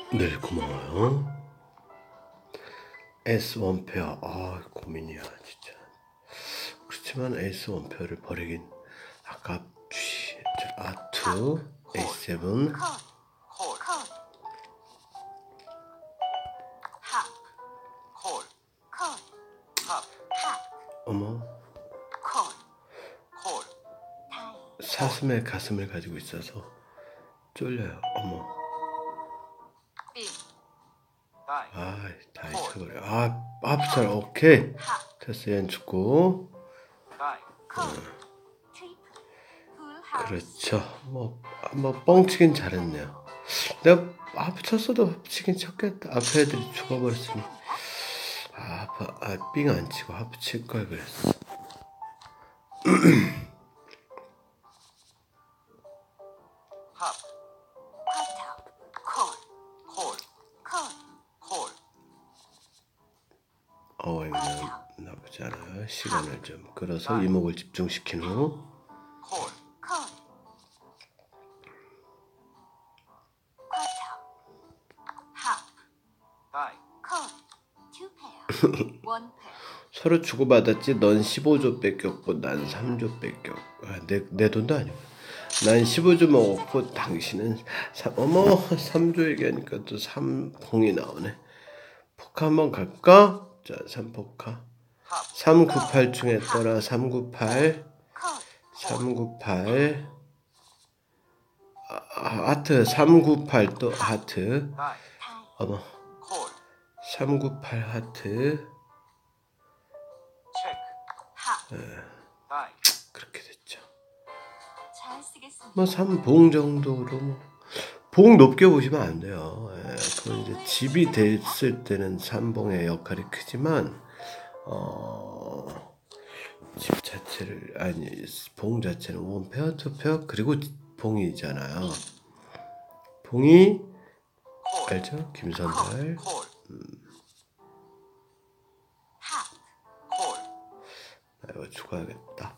네, 고마워요. 에이스 원페어. 고민이야, 진짜. 그렇지만 에이스 원페어를 버리긴 아깝지. 아투, A7. 어머. 사슴의 가슴을 가지고 있어서 쫄려요. 어머. 다 잊혀버려. 앞살 오케이. 됐어, 얘는 죽고. 그렇죠. 뭐 뻥치긴 잘했네요. 내가 합쳤어도 치긴 쳤겠다. 앞에 애들이 죽어버렸으니. 삥 안 치고 하프 칠 걸 그랬어. 이거는 나쁘지 않아요. 시간을 좀 끌어서 이목을 집중시킨 후. 서로 주고받았지. 넌 15조 뺏겼고 난 3조 뺏겼고. 내 돈도 아니고. 난 15조 먹었고 당신은 3조 얘기하니까 또 3봉이 나오네. 포카 한번 갈까? 자, 3포카. 398 중에 떠라. 398 하트. 398 또 하트. 398 하트. 그렇게 됐죠. 3봉 정도로 봉 높게 보시면 안 돼요. 그건 이제 집이 됐을 때는 3봉의 역할이 크지만 집 자체를 봉 자체는 원페어 투페어 그리고 봉이잖아요. 봉이 알죠? 김선달. 이거 죽어야겠다.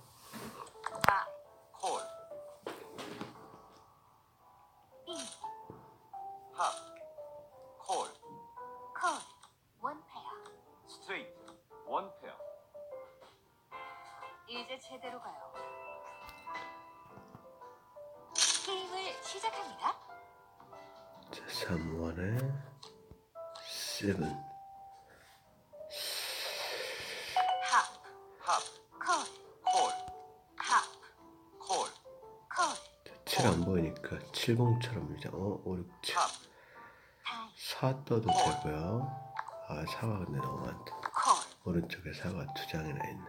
이제 제대로 가요. 게임을 시작합니다. 자, 3원에 7. 자, 7 안 보이니까 7봉처럼 이제 5, 6, 7. 4 떠도 되고요. 4가 근데 너무 많다. 오른쪽에 4가 2장이나 있네.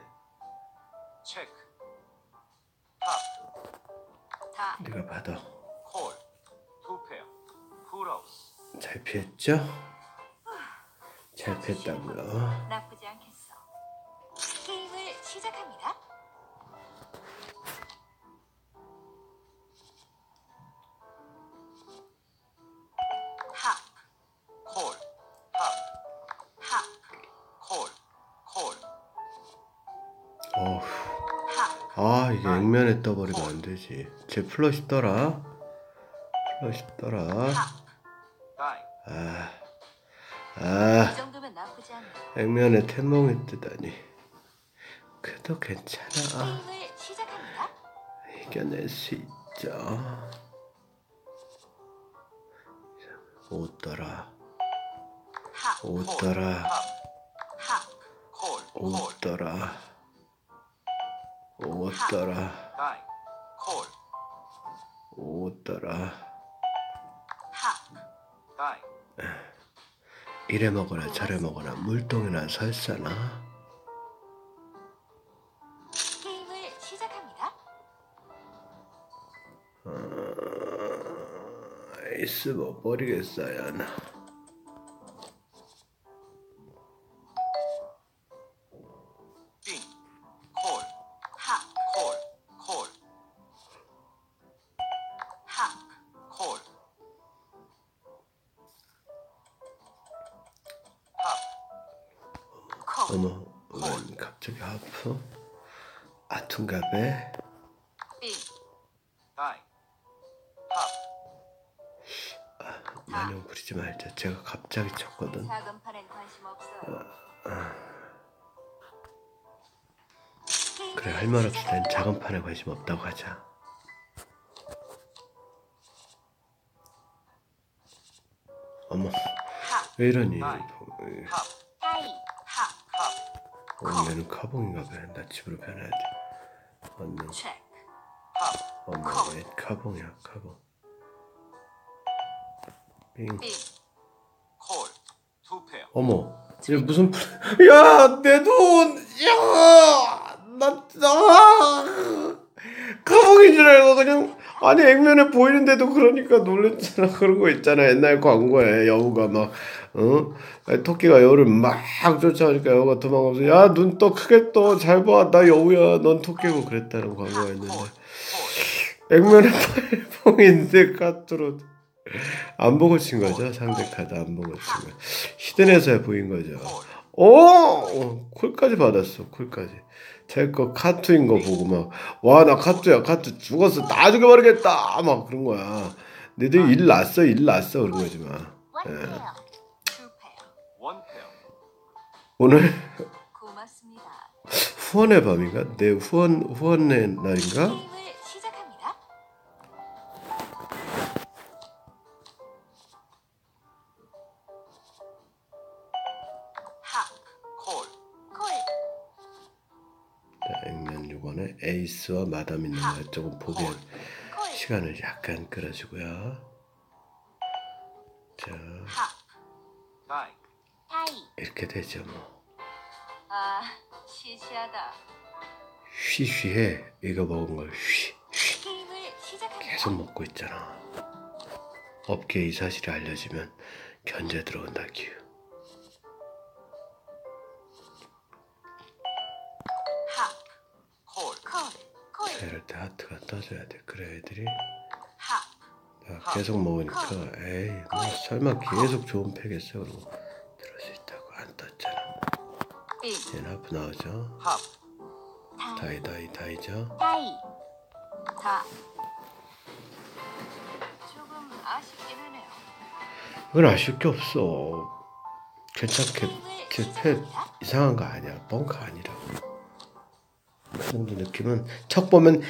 네가 받아. 잘 피했죠? 잘 피했다고요. 나쁘지 않겠어. 게임을 시작합니다. 이게 액면에 떠버리면 안 되지. 제 플러시 떠라. 이 정도면 나쁘지 않네. 액면에 태몽이 뜨다니. 그래도 괜찮아. 게임을 시작합니다. 이겨낼 수 있죠. 5 떠라. 5 떠라. 5 떠라. 5 떠라. 5 떠라. 이래 먹거나 저래 먹거나 물동이나 설사나. 게임을 시작합니다. 에이스 못 버리겠어요 나. 왜 갑자기 하프? 아퉁갑에 안녕 부리지 말자. 제가 갑자기 쳤거든. 작은 판엔 관심 없어요. 그래 할 말 없을 땐 작은 판에 관심 없다고 하자. 어머 왜 이러니? 따이, 하, 얘는 카봉인가 봐. 나 집으로 변해야 돼. 언능. 체크, 어머 왜 카봉이야 카봉. 빙. 빙, 콜, 투 페어. 어머 얘 무슨 야 내 돈! 야! 카봉인 줄 알고 그냥 아니 액면에 보이는데도 그러니까 놀랬잖아. 그런 거 있잖아. 옛날 광고에 여우가 막 토끼가 여우를 막 쫓아오니까 여우가 도망가면서 야 눈 떠 크게 떠 잘 봐 나 여우야 넌 토끼고 그랬다는 광고였는데 액면에 팔봉인데 카트로 안 보고 친 거죠. 상대 카드 안 보고 친 거. 히든에서 보인 거죠. 오! 콜까지 받았어. 콜까지. 제 거 카투인 거 보고 막 와 나 카투야 카투 죽었어 다 죽여버리겠다 막 그런 거야. 너희들 일 났어 그런 거지 막. 예. 원페어, 투페어. 원 페어. 오늘 고맙습니다. 후원의 밤인가? 내 후원의 날인가? 게임을 시작합니다. 하, 콜, 콜, 자, 액면 6원에 에이스와 마담 있는 거 조금 보게 콜, 시간을 약간 끌어주고요. 자 하, 다이, 타이. 이렇게 되죠 뭐. 아, 시시하다. 쉬쉬해. 이거 먹은 걸 게임을 시작합니다. 계속 먹고 있잖아. 업계에 이 사실이 알려지면 견제 들어온다 기우. 하, 콜, 콜, 콜, 자, 이럴 때 하트가 떠줘야 돼. 그래 애들이 하, 나 계속 먹으니까 에이 뭐 설마 계속 좋은 패겠어 그러고 들을 수 있다고 안 떴잖아. 빙, 얘는 하프 나오죠. 합, 타이, 다이죠. 타이, 다. 조금 아쉽긴 하네요. 이건 아쉬울 게 없어. 괜찮게 게임을 제패 시작합니다. 이상한 거 아니야. 뻥카 아니라고. 그 정도 느낌은 척 보면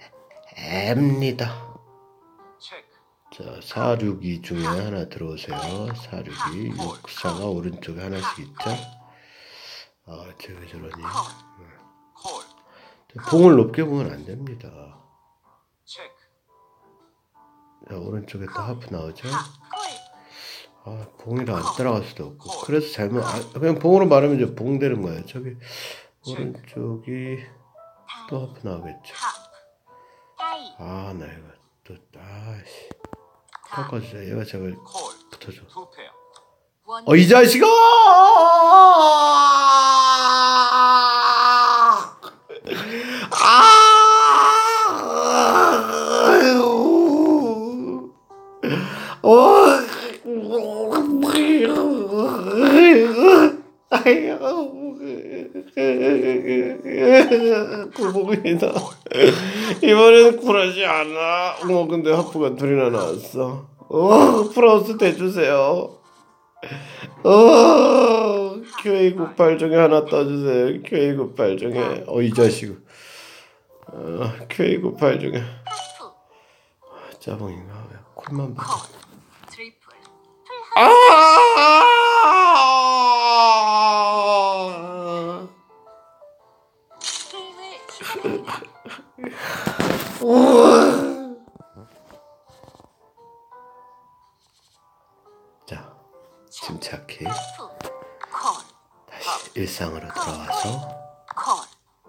앱니다. 체크, 자, 462 중에 하나 들어오세요. 462 64가 오른쪽에 하나씩 있죠. 아, 쟤왜 저러니? 콜, 봉을 높게 보면 안 됩니다. 체크, 자, 오른쪽에 또 하프 나오죠. 하, 콜, 아, 봉이라 안 따라갈 수도 없고. 그래서 잘못 그냥 봉으로 말하면 이제 봉 되는 거예요. 저기 오른쪽이 또 하프 나오겠죠. 하, 타이, 아, 나 이거 또 아씨. 다. 섞어주자. 얘가 저걸 콜, 붙어줘. 투 페어. 원, 이 자식아! 아유. 구복이다. 이번엔 쿨하지 않아. 근데 하프가 둘이나 나왔어. 플러스 대주세요. QA98 중에 하나 떠주세요. QA98 중에 이 자식. QA98 중에 하프, 짜봉인가? 왜 콜만 봐. 콜, 트리플, 게임을 시작합니다. 자, 침착히 하프, 콜, 다시 일상으로 돌아와서 콜,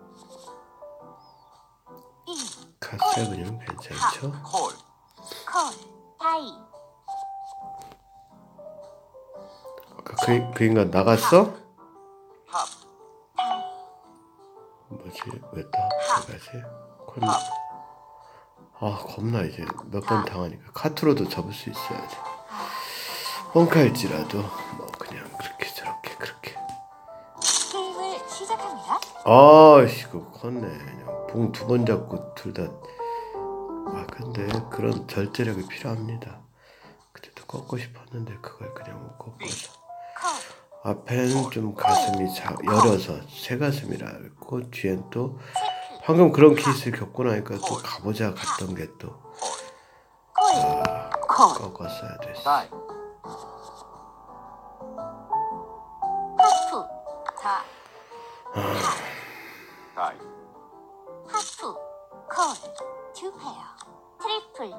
인, 카세븐이면 괜찮죠? 콜, 콜, 타이, 아까 그 인간 나갔어? 합, 타이, 뭐지? 왜 또 하프가지? 콜. 겁나 이제 몇 번 당하니까 카트로도 접을 수 있어야지. 뻥카일지라도 뭐 그냥 그렇게 저렇게 그렇게. 게임을 시작합니다. 이거 컸네. 그냥 봉 두 번 잡고 둘 다. 근데 그런 절제력이 필요합니다. 그래도 꺾고 싶었는데 그걸 그냥 못 꺾어서 콜, 앞에는 좀 가슴이 여려서 새 가슴이라 했고 뒤엔 또 체크, 방금 그런 케이스를 겪고 나니까 또 가보자 갔던 게 또 콜, 꺾었어야 됐어. 다이, 하프, 다, 다이, 하프, 콜, 투 페어, 트리플.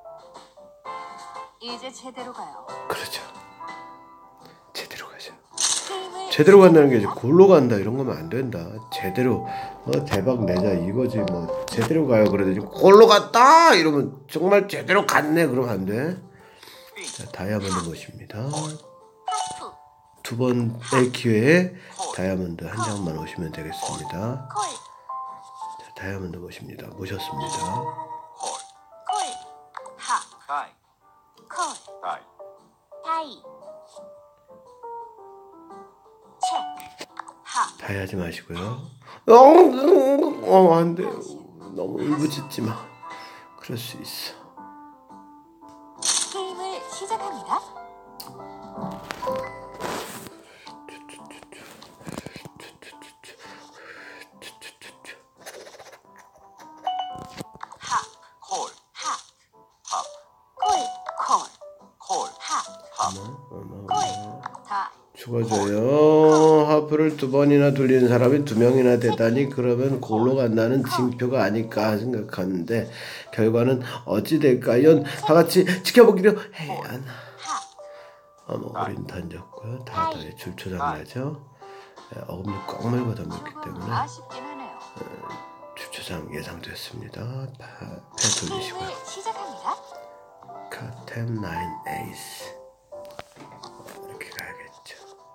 이제 제대로 가요. 그렇죠. 제대로 가죠. 게임을 제대로 간다는 게 이제 골로 간다 이런 거면 안 된다. 제대로 대박 내자 이거지 뭐 제대로 가요 그러더니 골로 갔다 이러면 정말 제대로 갔네 그러면 안 돼. 자, 다이아몬드 모십니다. 하프, 두 번의 기회에 다이아몬드 한 장만 오시면 되겠습니다. 콜, 자, 다이아몬드 모십니다. 모셨습니다. 콜, 콜, 하, 다이, 콜, 다이, 다이, 체크, 하, 다이 하지 마시고요. 안 돼. 너무 울부짖지 마. 그럴 수 있어. 게임을 시작합니다. 하, 콜, 하, 팝, 콜, 콜, 콜, 하, 팝, 콜, 다, 죽어줘요. 하프를 두 번이나 돌리는 사람이 두 명이나 되다니 그러면 골로 간다는 징표가 아닐까 생각하는데 결과는 어찌 될까요? 다 같이 지켜보기로 해야 하나. 하, 우린 던졌고요. 다들 줄초장 나죠. 어금니 꽉 말고 던졌기 조금 때문에 아쉽긴 하네요. 줄초장 예상됐습니다. 패 돌리시고요. 게임을 시작합니다. 카템 9 에이스 이렇게 가야겠죠.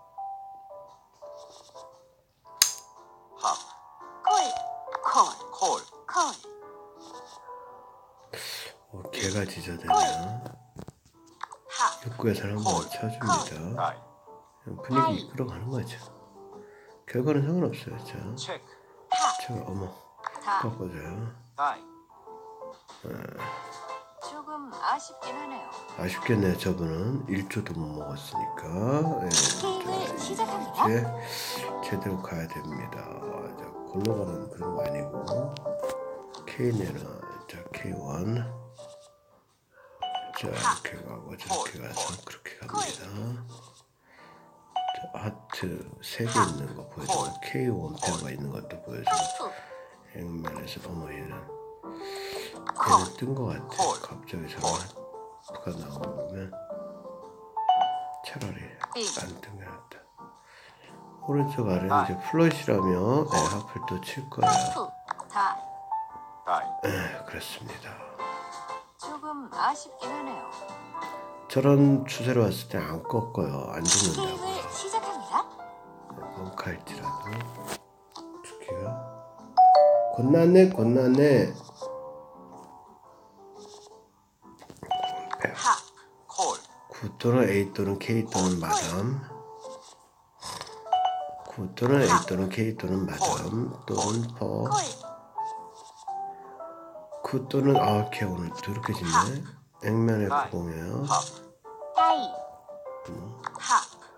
팝, 콜, 콜, 콜, 콜, 개가 짖어대나 하, 입구에서는 한번 쳐줍니다. 다이, 분위기 이끌어가는 거죠. 결과는 상관없어요. 자, 체크, 제가 다, 꺾어줘요. 다이, 조금 아쉽긴 하네요. 아쉽겠네요. 저분은 1조도 못 먹었으니까 게임을 시작합니다. 이제 제대로 가야 됩니다. 자, 골로 가는 그런 거 아니고 K내나 자 K1 자 이렇게 가고 저렇게 가서 그렇게 갑니다. 자, 하트 3개 있는 거 보여주고 K1 페어가 있는 것도 보여주고 하프, 액면에서 얘는 콜, 뜬 거 같아. 갑자기 저런 하프가 나오면 차라리 안 뜬 게 낫다. 오른쪽 아래 이제 플러시라며 하프를 또 칠 거예요. 하프, 다, 다이, 그렇습니다. 조금 아쉽긴 하네요. 저런 추세로 왔을 때 안 꺾어요. 안 죽는다고요. 게임을 시작합니다. 뻥칼지라도 죽기가 god나네. 하, 콜, 9 또는 A 또는 K 또는 마담 9 또는 A 또는 K 또는 마담 또는 퍼 콜, 9 또는 걔 오늘 더럽게 짓네. 액면에 90이에요. 팝, 다이, 하,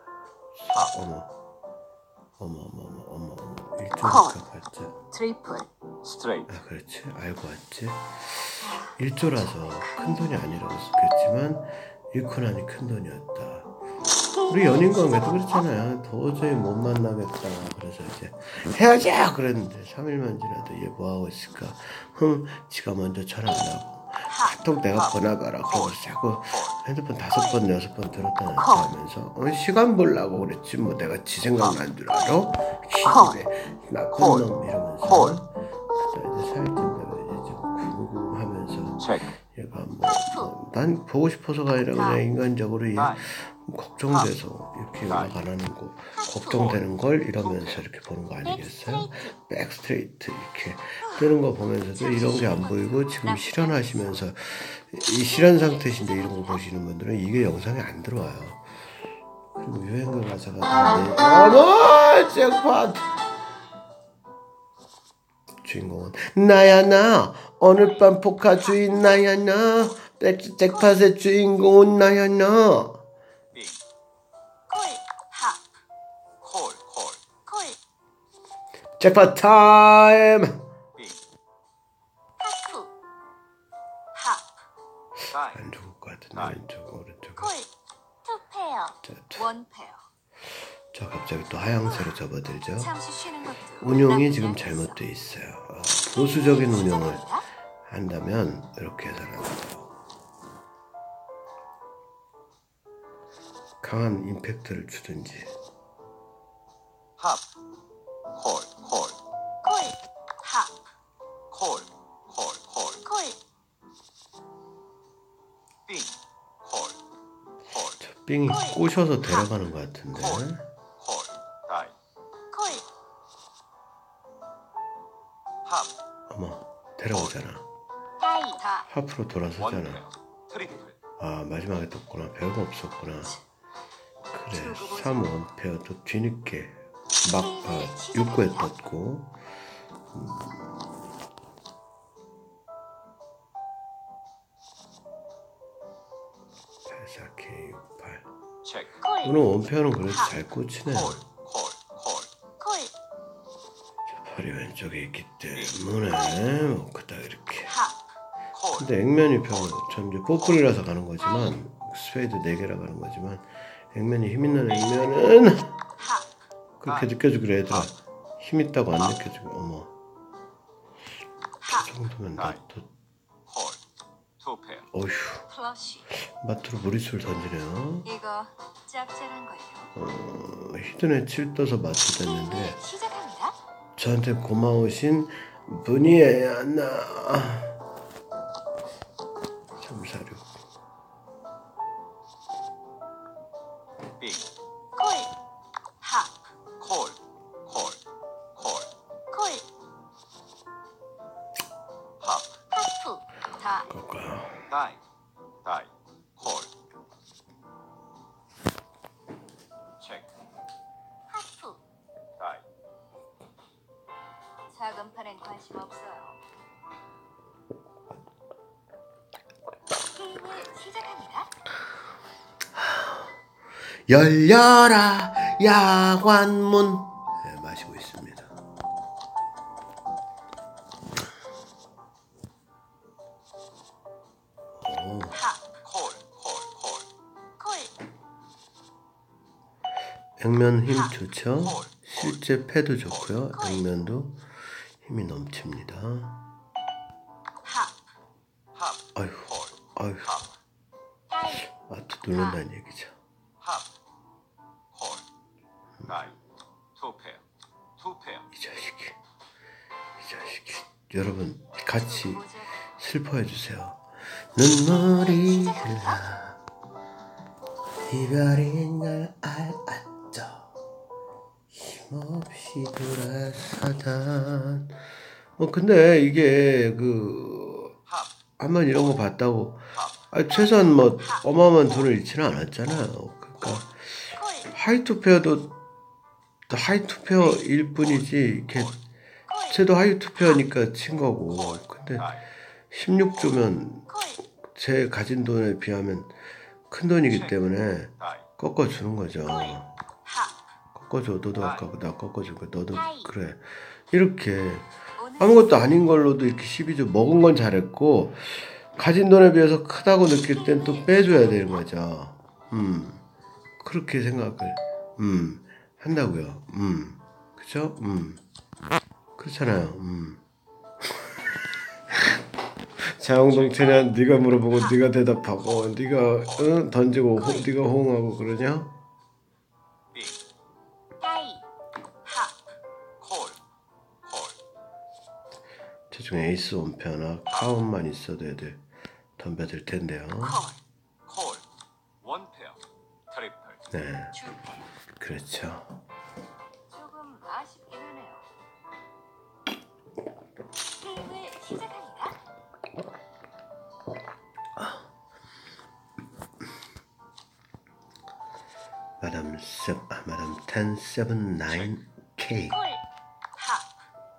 어머 1조니까 봤죠. 트리플, 스트레이트, 그렇지 알고 왔지. 1조라서 큰 돈이 아니라고 그랬지만 잃고 나니 큰 돈이었다. 우리 연인 관계도 그렇잖아요. 도저히 못 만나겠다. 그래서 이제 헤어져 그랬는데 3일만 지나도 얘 뭐하고 있을까. 지가 먼저 전화 안 하고 카톡 내가 보내봐라. 그러고 자꾸 핸드폰 5번 6번 들었다 놨다 하면서 시간 보려고 그랬지 뭐 내가 지 생각난 줄 알아? 기집애 나쁜 놈 이러면서 그때 이제 살찐다고 이제 좀 궁금하면서 체크, 얘가 난 보고 싶어서가 아니라 그냥 인간적으로 얘 걱정돼서 이렇게 연락 안 하는 거 걱정되는 걸 이러면서 이렇게 보는 거 아니겠어요? 백스트레이트 이렇게 뜨는 거 보면서도 이런 게 안 보이고 지금 실현하시면서 이 실현 상태신데 이런 거 보시는 분들은 이게 영상에 안 들어와요. 그리고 유행가 가사가 어머 잭팟 주인공은 나야 나 오늘 밤 포카 주인 나야 나 잭팟의 주인공은 나야 나. 빙, 콜, 합, 콜, 콜, 콜, 잭팟 타임. 빙, 하프, 합, 다이, 안 좋을 것 같은데 아이. 왼쪽 오른쪽. 콜, 투 페어, 자, 원 페어. 자 갑자기 또 하향세로 접어들죠. 잠시 쉬는 것도 운용이 나쁘지 지금 않겠어. 잘못돼 있어요. 보수적인 운용을 시작합니다. 한다면 이렇게 해서는 안 돼요. 강한 임팩트를 주든지. 합, 콜, 콜, 콜, 합, 콜, 콜, 콜, 콜, 빙, 콜, 콜, 저 빙이 꼬셔서 데려가는 것 같은데. 콜, 다이, 콜, 합, 어머 데려오잖아. 다이, 다, 하프로 돌아서잖아. 원페어, 트리플, 아 마지막에 떴구나. 별거 없었구나. 그래 3, 1페어 또 뒤늦게 막 6구에 떴고. 84K 68. 체크, 콜, 오늘 원페어는 그래도 잘 꽂히네. 콜, 콜, 콜, 콜, 팔이 왼쪽에 있기 때문에 뭐 그닥 이렇게. 합, 콜, 근데 액면이 별로 참 이제 뽀글이라서 가는 거지만 스페이드 4개라 가는 거지만 액면이 힘 있는 액면은 합, 그렇게 느껴지기로 얘들아 힘 있다고 안 느껴지고 어머 합, 저 정도면 나도 콜, 투페어, 어휴 플러시. 마트로 무리수를 던지네요. 이거 짭짤한 걸요. 히든에 7 떠서 마트 됐는데 게임을 시작합니다. 저한테 고마우신 분이에요 나 346 빙, 콜, 합, 콜, 콜, 콜, 콜, 합, 하프, 다, 그럴까요? 다이, 다이, 콜, 체크, 하프. 다이, 작은 판엔 관심 없어요. 게임을 시작합니다. 열려라 야관문 네, 마시고 있습니다. 합, 콜, 콜, 콜, 콜, 액면 힘 좋죠? 실제 패도 좋고요. 액면도 힘이 넘칩니다. 합, 합, 아휴, 콜, 아휴, 합, 다이, 마트 누른다는 얘기죠. 합, 콜, 다이, 투페어, 투페어, 이 자식이. 여러분 같이 모자, 슬퍼해 주세요. 눈물이 흘러 이별인 걸 알았죠. 힘없이 돌아서던. 근데 이게 합, 한번 이런 거 봤다고 합, 최소한 뭐 어마어마한 돈을 잃지는 않았잖아요. 그러니까 콜, 하이투페어도 하이투페어일 뿐이지 이렇게 쟤도 하이투페어니까 친 거고. 근데 다이, 16조면 콜, 제 가진 돈에 비하면 큰 돈이기 때문에 다이, 꺾어주는 거죠. 합, 꺾어줘. 너도 아까 나 꺾어주고 너도 다이. 그래. 이렇게 오늘 아무것도 아닌 걸로도 이렇게 12조 먹은 건 잘했고 가진 돈에 비해서 크다고 느낄 땐 또 빼줘야 되는 거죠. 그렇게 생각을 한다고요. 그죠? 그렇잖아요. 자웅동체냐? 네가 물어보고 네가 대답하고 네가 던지고 네가 호응하고 그러냐? 빙, 다이, 합, 콜, 콜, 저중에 에이스 원페어나 카운만 있어도 애들 덤벼들 텐데요. 콜, 콜, 원페어, 트리플, 네, 주패. 그렇죠. 조금 아쉽긴 하네요. 게임을 시작합니다. 마담 1079K 콜, 합,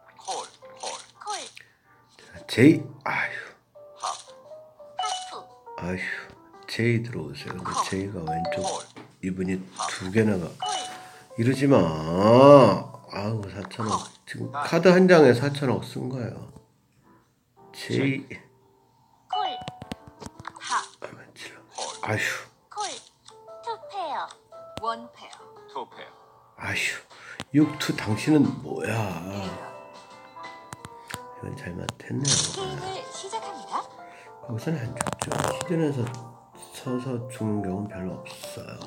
콜, 콜, 콜, 제이 아휴 합, 하프, 아휴, 제이 들어오세요. 근데 제이가 왼쪽 콜. 이분이 두 개나 가. 이러지 마. 아우 4천억. 지금 카드 한 장에 4천억 쓴 거예요. 제이. 콜. 하. 아휴, 콜. 투 페어. 원 페어. 투 페어. 아휴. 6투 당신은 뭐야? 이건 잘못했네요. 게임을 시작합니다. 거기서는 안 죽죠. 히든에서 서서 죽는 경우는 별로 없어요.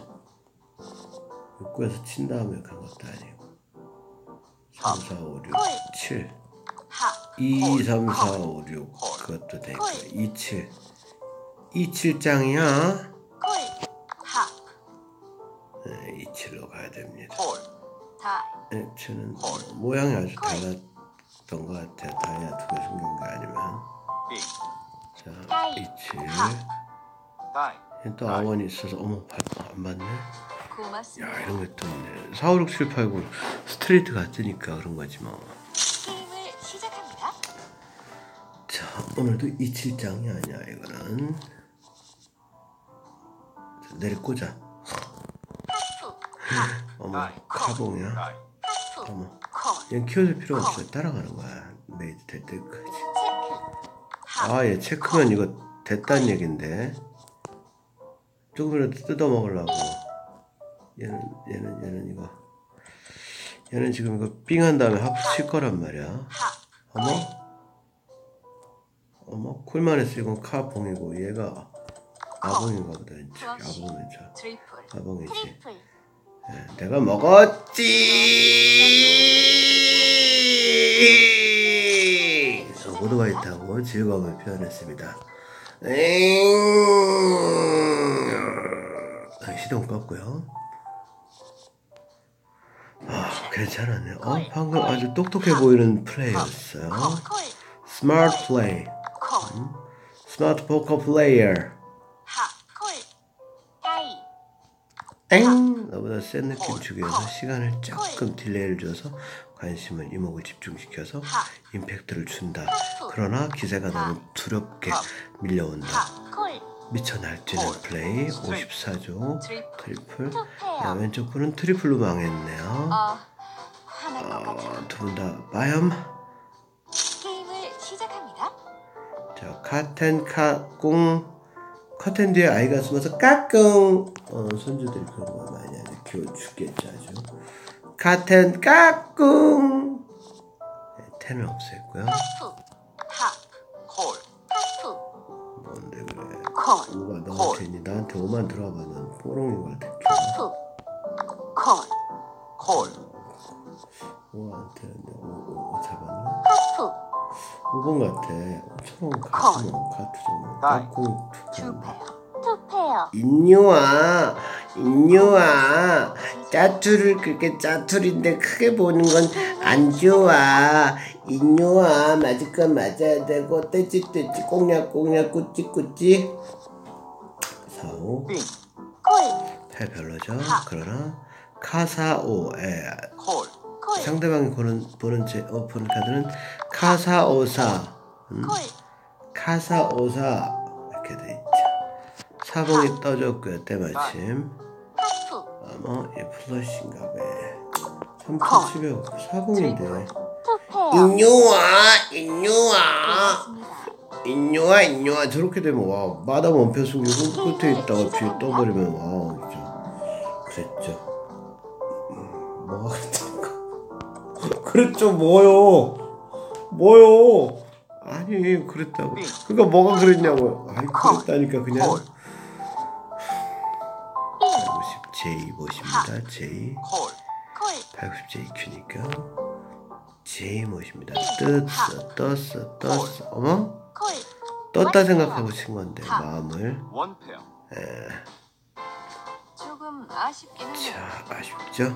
6구에서 친 다음에 간 것도 아니고. 3, 4, 5, 6, 7. 하. 2, 3, 4, 5, 6. 그것도 되고. 2, 7. 2, 7장이야. 콜. 하. 2, 7로 가야 됩니다. 콜. 다이. 네, 저는 모양이 아주 달랐던 것 같아요. 다이아 두 개 숨긴 게 아니면. 빙. 자, 2, 7. 다이. 또 아원이 있어서 어머 안 맞네. 고맙습니다. 야 이런 것도 있네. 4, 5, 6, 7, 8, 9 스트레이트 같으니까 그런 거지 뭐. 게임을 시작합니다. 자 오늘도 2, 7장이 아니야 이거는. 자, 내리꽂아. 하프. 하. 어머 카봉이야. 다이. 하프. 어머 콜. 얘는 키워줄 필요 없어. 따라가는 거야. 메이드 될 때까지. 체크. 하. 아 얘 체크면 이거 됐다는 얘긴데. 조금이라도 뜯어 먹으려고. 얘는 이거. 얘는 지금 이거 삥한 다음에 하프 칠 거란 말이야. 하. 어머 쿨만 했어. 이건 카봉이고 얘가 아봉인가 보다. 플러시. 아봉이죠. 트리플. 아봉이지. 트리플. 내가 먹었지. 오토바이 타고 즐거움을 표현했습니다. 시동 껐고요. 괜찮았네. 방금 아주 똑똑해 보이는 플레이였어요. 콜. 스마트 플레이. 콜. 스마트 포커 플레이어. 하. 콜. 다이. 땡! 너보다 센 느낌 주기 위해서 시간을 조금 딜레이를 줘서 관심을 이목을 집중시켜서 임팩트를 준다. 그러나 기세가 너무 두렵게 밀려온다. 하. 콜. 미쳐 날뛰는 플레이 54조 트리플. 투 페어. 야, 왼쪽 분은 트리플로 망했네요. 화날 것 같아. 두 분 다 빠염. 게임을 시작합니다. 자, 카텐 카꿍. 커튼 뒤에 아이가 숨어서 까꿍. 손주들이 그런 거 많이 하죠. 귀여워 죽겠죠 아주. 카텐 까꿍. 네, 텐은 없앴고요. 하프. 하. 콜. 하프. 뭔데 그래. 콜. 5가 너무 되니 나한테 5만 들어와봐. 넌 뽀롱인 것 같아. 하프. 콜. 콜. 5한테는 5 잡았나? 하프. 5번 같아. 처음 갔으면 카투 좀 까꿍 투 투 페어. 투 페어. 인유아 짜투를 그렇게 짜투리인데 크게 보는 건 안 좋아. 인유아 맞을 건 맞아야 되고 떼찌 꽁냥 꾸찌 4, 5 빙. 콜. 8 별로죠. 그러나 카사오 콜. 콜. 상대방이 보는 카드는 카사오사 콜. 카사오사 이렇게 돼 있죠. 사봉이 떠줬고요. 때마침 하프. 얘 플러시인가 봐. 3,700 사봉인데. 투 페어. 인유아 저렇게 되면 와 마담 원패 숨기고 끝에 있다가 뒤에 떠버리면 와 진짜 그랬죠. 뭐가 그랬다니까. 그랬죠 뭐요 아니 그랬다고. 그러니까 뭐가 그랬냐고요. 아이 그랬다니까 그냥. 150 J 모십니다. J 콜. 콜. 190 JQ니까 J 모십니다. 떴어. 어머? 콜. 떴다 생각하고 친 건데 마음을. 원 페어. 조금 아쉽기는 해요. 자 아쉽죠?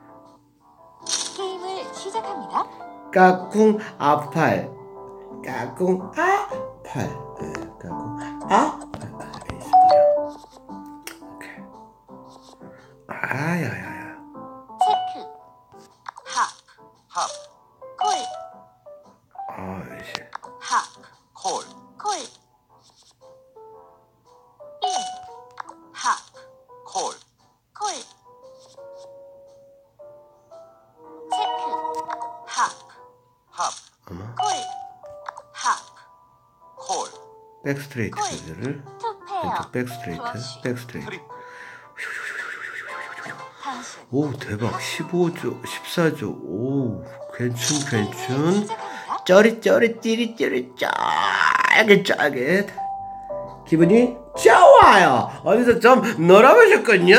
게임을 시작합니다. 까꿍 아팔 까꿍 아팔 까꿍 아팔 에이스 버려. 오케이. 야야야 체크. 하. 합. 콜. 이씨 하. 콜. 콜. 백스트레이트를 투 페어. 왼쪽 백스트레이트 플러시. 백스트레이트. 트리플. 당신. 오 대박 15조 14조 오 괜춘 게임을 시작합니다. 쩌릿쩌릿 찌릿찌릿 쫄깃쫄깃 기분이 좋아요. 어디서 좀 놀아보셨군요.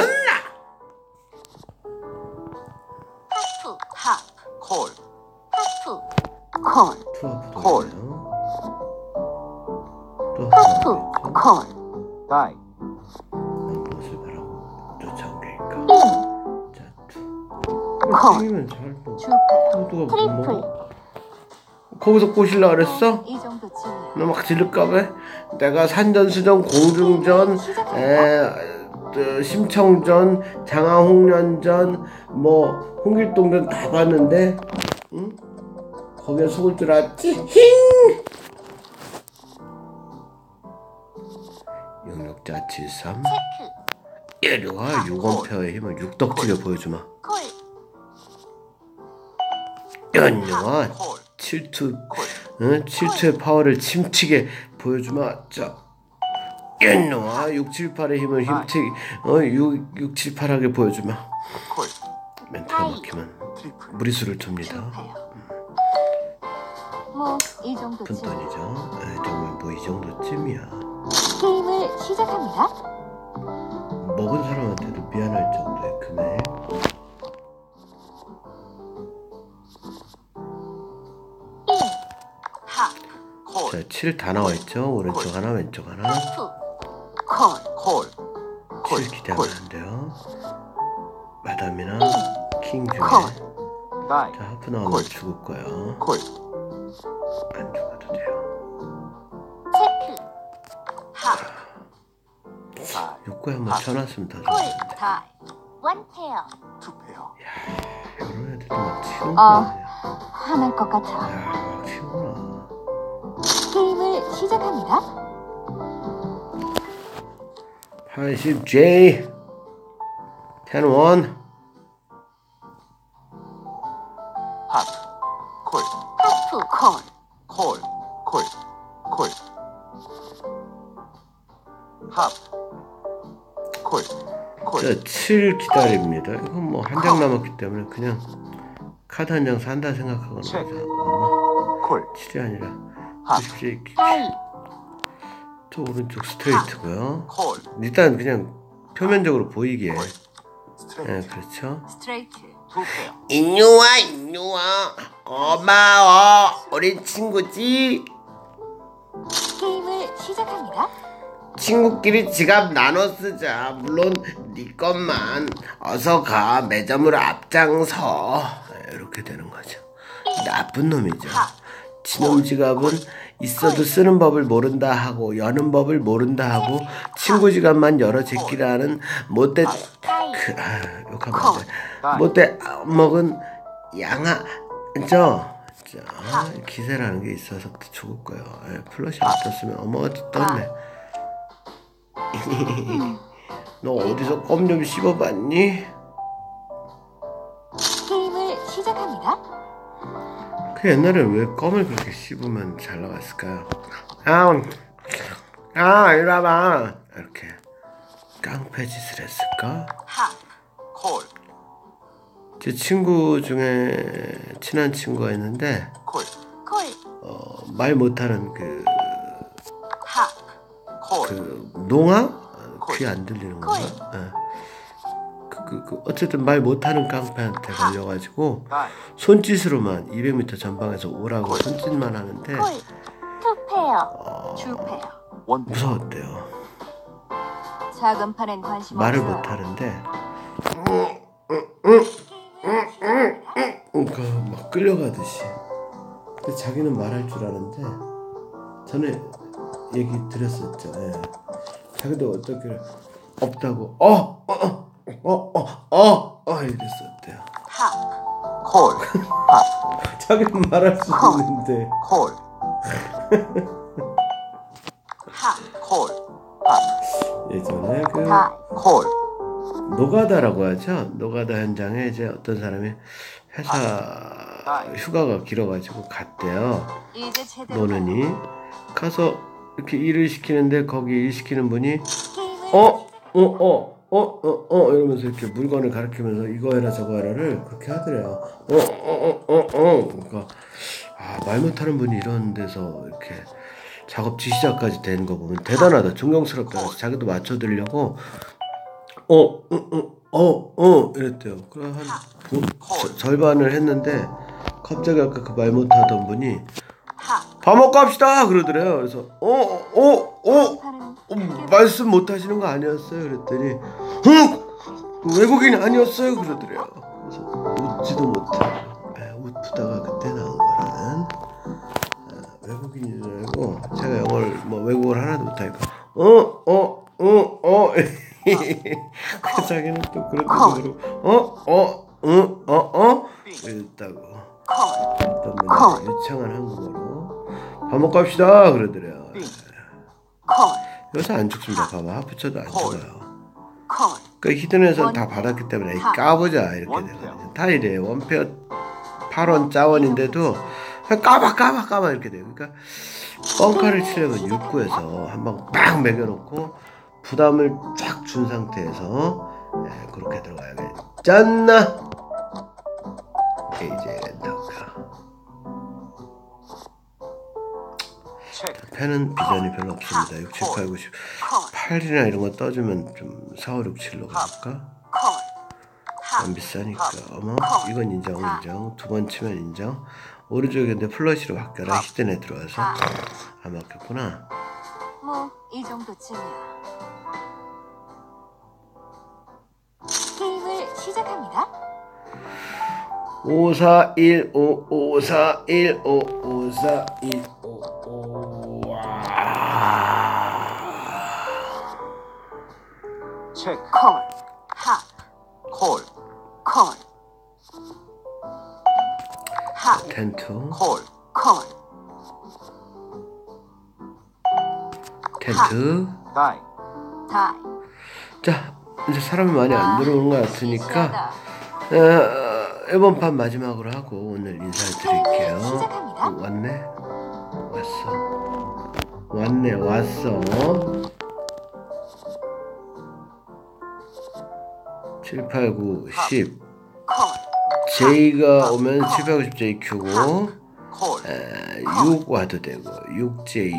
하프. 하. 콜. 하프. 콜. 투하프도 콜. 있네요. 또 하프. 하나 콜. 다이. 무엇을 바라고 쫓아온 게니까. 인. 자, 콜. 튀기면 잘 뭐. 주 페어. 누가 못 트리플. 먹어? 거기서 꼬실라 그랬어? 이 정도쯤이야. 너 막 지를까봐? 내가 산전수전, 공중전, 심청전, 장화홍련전, 뭐 홍길동전 다 봤는데, 응? 거기에 속을 줄 알았지? 힝! 영역자 73 체크. 이리와 6원페어의 힘을 육덕지게 보여주마. 콜. 이리와 콜. 7투 콜. 응? 7투의 파워를 침튀게 보여주마. 자, 이리와 6, 7, 8의 힘을 힘튀기 6, 7, 8하게 보여주마. 콜. 멘트가 막히면 트리플. 무리수를 주 둡니다. 페어. 뭐 이 푼 정도쯤. 돈이죠. 정말 뭐 이 정도쯤이야. 게임을 시작합니다. 먹은 사람한테도 미안할 정도의 금액. 인. 하. 콜. 자, 7 다 나와 있죠. 오른쪽 하나, 왼쪽 하나. 하프. 콜. 콜. 콜. 7 기대하면 안 돼요. 마담이나 킹 중에. 콜. 다이. 자, 하프 나오면 콜. 죽을 거예요. 콜. 안 죽어도 돼요. 체크. 하. 다이. 욕구에 한번 쳐놨으면 더 콜. 좋았는데. 다이. 원 페어. 투 페어. 이런 애들도 막 치는구나. 화날 것 같아. 야, 막 치는구나. 게임을 시작합니다. 80J 10-1 핫. 콜. 하프. 콜. 콜. 콜. 콜. 핫. 콜. 콜. 자, 7 기다립니다. 이건 뭐 한 장 남았기 때문에 그냥 카드 한 장 산다 생각하거나 체크. 엄마 콜. 7이 아니라 핫. 90J 다이. 저 오른쪽 스트레이트고요. 콜. 일단 그냥 표면적으로 보이게. 콜. 예, 스트레이트. 그렇죠. 스트레이트. 투 페어. 인유아 인유아 고마워 우리 친구지. 게임을 시작합니다. 친구끼리 지갑 나눠 쓰자. 물론 네 것만. 어서 가. 매점으로 앞장서. 이렇게 되는 거죠. 나쁜 놈이죠. 지놈 지갑은 있어도 쓰는 법을 모른다 하고 여는 법을 모른다 하고 친구 지갑만 열어 제끼라는 못돼 다이. 욕하면 안 돼. 못돼 먹은 양아죠. 자, 기세라는 게 있어서 죽을 거예요. 플러시 안 떴으면 어머가 떴네. 너 어디서 껌 좀 씹어봤니? 게임을 시작합니다. 그 옛날에 왜 껌을 그렇게 씹으면 잘 나갔을까요? 이리 와봐. 이렇게 깡패 짓을 했을까? 하. 콜. 제 친구 중에 친한 친구가 있는데 콜. 콜. 말 못하는 그 하. 콜. 농아? 귀 안 들리는 건가? 예. 어쨌든 말 못하는 깡패한테 걸려가지고 다이. 손짓으로만 200m 전방에서 오라고 손짓만 하는데 콜. 투 페어. 주 페어. 원 페어. 무서웠대요. 작은 판엔 관심 말을 없어. 못하는데 막 끌려가듯이. 근데 자기는 말할 줄 아는데 전에 얘기 드렸었죠. 예. 자기도 어떻게 없다고 이랬었대요. 하. 콜. 핫. 자기는 말할 수 있는데 콜. 하. 콜. 핫. 예전에 그 다이. 콜. 노가다라고 하죠. 노가다 현장에 이제 어떤 사람이 회사 휴가가 길어가지고 갔대요. 이제 제대로. 노느니 가서 이렇게 일을 시키는데 거기 일 시키는 분이 게임을 이러면서 이렇게 물건을 가리키면서 이거 해라 저거 해라를 그렇게 하더래요. 그러니까 말 못하는 분이 이런 데서 이렇게 작업 지시자까지 되는 거 보면 대단하다, 존경스럽다. 그래서 자기도 맞춰드리려고 이랬대요. 그래 한 절반을 했는데 갑자기 아까 그 말 못하던 분이 밥 먹고 합시다 그러더래요. 그래서 말씀 못하시는 거 아니었어요? 그랬더니 외국인 아니었어요? 그러더래요. 그래서 웃지도 못하고 웃다가 그때 나온 거라는 외국인인 줄 알고 제가 영어를 외국어를 하나도 못하니까 그 자기는 또 그렇게 그러고 이랬다고 어떤 분이 유창한 한국어로 밥 먹고 합시다 그러더래요. 여기서 안 죽습니다. 봐봐, 붙여도 안 죽어요. 그 히든에서는 다 받았기 때문에 까보자 이렇게 되거든요. 다 이래요. 원페어 8원 짜원인데도 까봐 이렇게 돼요. 그러니까 뻥카를 치려면 6구에서 한방 빡 매겨놓고 부담을 쫙 준 상태에서 그렇게 들어가야겠잖아. 이제 렌터카 펜은 비전이 별로 없습니다. 6, 7, 8, 9, 10 8이나 이런 거 떠주면 좀 4, 5, 6, 7로 갈까? 안 비싸니까. 어머, 이건 인정. 두 번 치면 인정. 오른쪽에 근데 플러시로 바뀌어라. 히든에 들어와서 안 바뀌었구나. 뭐 이 정도쯤이야. 게임을 시작합니다. 5, 4, 1, 5, 5, 4, 1, 5, 5, 4, 1, 5, 5. 체크. 콜, 하, 콜. 콜, 하, 텐트, 콜. 콜, 텐트. 다이. 다이. 자, 이제 사람이 많이 안 들어오는 것 같으니까 이번 판 마지막으로 하고 오늘 인사드릴게요. 시작합니다. 왔네? 왔어. 7, 8, 9, 10. 콜, J가 오면 7, 8, 9, 10 JQ고 콜. 6 와도 되고 6J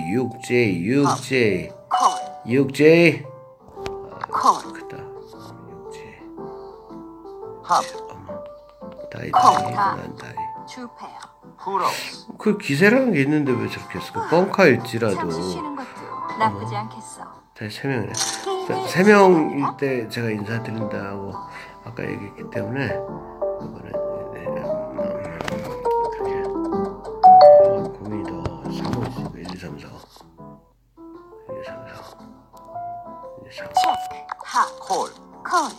콜, 6J 콜, 크다. 6J 합. 어머 다이 콜. 난 다이. 주페어. 풀업스. 그 기세라는 게 있는데 왜 저렇게 했을까? 뻥카일지라도 잠시 쉬는 것도 나쁘지 않겠어. 다시 3명이네. 게임을 3명일 때 제가 인사드린다고 아까 얘기했기 때문에 이번엔 고민이 더 사고 있어요. 1, 2, 3, 4 1, 2, 3, 4 1, 2, 3 체크, 하, 콜. 콜,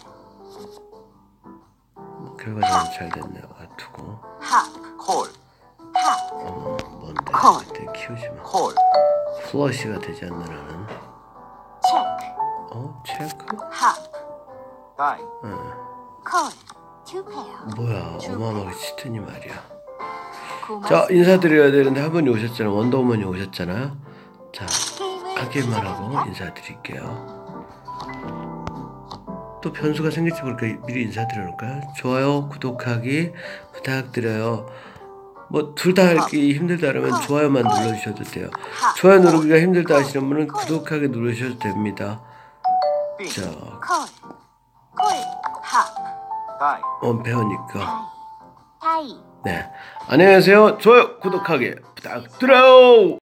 결과적으로 잘 됐네요. 두고 하, 콜. 하, 뭔데 콜. 그때 키우지마. 콜. 플러시가 되지 않나 나는. 체크, 체크? 하, 다이. 콜, 주페어. 뭐야 어마어마하게 치트니 말이야. 자 고맙습니다. 인사드려야 되는데 한 분이 오셨잖아요. 원더우먼이 오셨잖아요. 자 게임을 한 게임만 하고 시작합니다. 인사드릴게요. 또 변수가 생길지 모르니까 미리 인사드려 놓을까요? 좋아요 구독하기 부탁드려요. 뭐 둘 다 하기 힘들다 그러면 좋아요만 눌러주셔도 돼요. 좋아요 누르기가 힘들다 하시는 분은 구독하기 누르셔도 됩니다. 빙. 자 콜, 콜, 하, 다이. 원페어니까 다이. 네 안녕하세요. 좋아요 구독하기 부탁드려요.